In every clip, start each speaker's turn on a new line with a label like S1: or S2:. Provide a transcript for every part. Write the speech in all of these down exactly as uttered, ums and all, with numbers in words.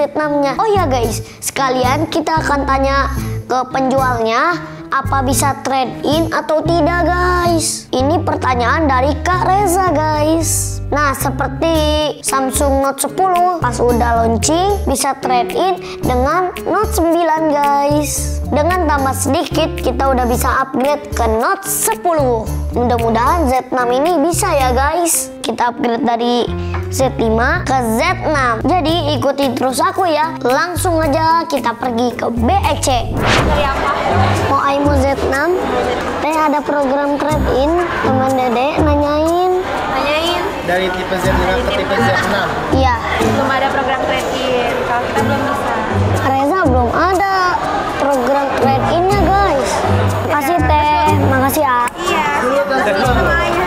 S1: Z enam-nya. Oh ya guys, sekalian kita akan tanya ke penjualnya, apa bisa trade in atau tidak guys? Ini pertanyaan dari Kak Reza guys. Nah, seperti Samsung Note sepuluh pas udah launching bisa trade in dengan Note sembilan guys. Dengan tambah sedikit kita udah bisa upgrade ke Note sepuluh. Mudah-mudahan Z enam ini bisa ya guys. Kita upgrade dari Z lima ke Z enam. Jadi ikuti terus aku ya. Langsung aja kita pergi ke B E C.
S2: Dari apa?
S1: Mau Aimo Z enam. Teh ada program trade in. Teman Dede nanyain.
S2: Nanyain.
S3: Dari tipe Z lima ke tipe Z enam.
S1: Iya.
S2: Belum ada program trade in. Kalau kita belum bisa.
S1: Reza belum ada program trade in-nya guys. Makasih Teh. Makasih ya.
S2: Iya. Semuanya.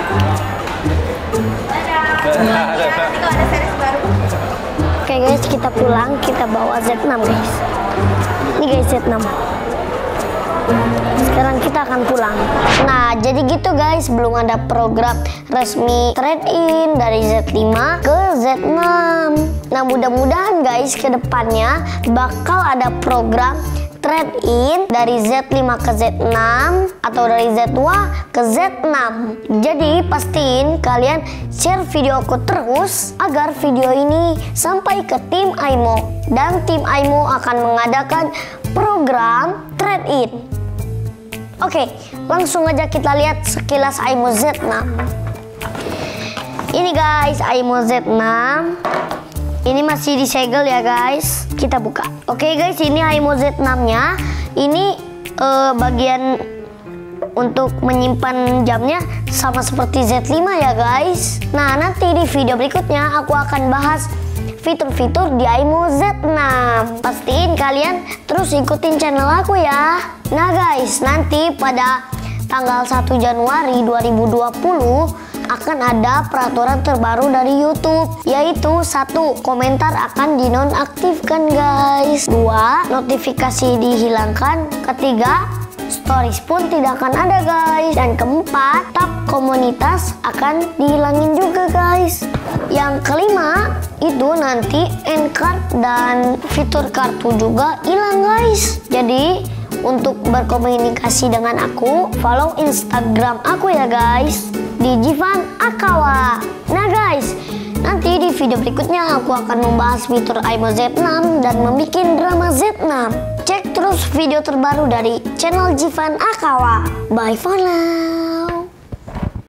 S2: Itu ada series baru.
S1: Oke guys, kita pulang, kita bawa Z enam guys. Ini guys Z enam. Sekarang kita akan pulang. Nah, jadi gitu guys, belum ada program resmi trade in dari Z lima ke Z enam. Nah, mudah-mudahan guys ke depannya bakal ada program trade in dari Z lima ke Z enam atau dari Z dua ke Z enam. Jadi pastiin kalian share video aku terus agar video ini sampai ke tim Aimo, dan tim Aimo akan mengadakan program trade in. Oke, langsung aja kita lihat sekilas Aimo Z enam. Ini guys Aimo Z enam. Ini masih disegel ya guys. Kita buka. Oke guys, ini Aimo Z enam-nya. Ini uh, bagian untuk menyimpan jamnya sama seperti Z lima ya guys. Nah, nanti di video berikutnya aku akan bahas fitur-fitur di Aimo Z enam. Pastiin kalian terus ikutin channel aku ya. Nah guys, nanti pada tanggal satu Januari dua ribu dua puluh akan ada peraturan terbaru dari YouTube, yaitu satu, komentar akan dinonaktifkan guys. Dua, notifikasi dihilangkan. Ketiga, stories pun tidak akan ada guys. Dan keempat, tab komunitas akan dihilangin juga guys. Yang kelima, itu nanti end card dan fitur kartu juga hilang guys. Jadi untuk berkomunikasi dengan aku, follow Instagram aku ya guys, di Jeevan Akawa. Nah guys, nanti di video berikutnya aku akan membahas fitur Aimo Z enam dan membuat drama Z enam. Cek terus video terbaru dari channel Jeevan Akawa. Bye for now.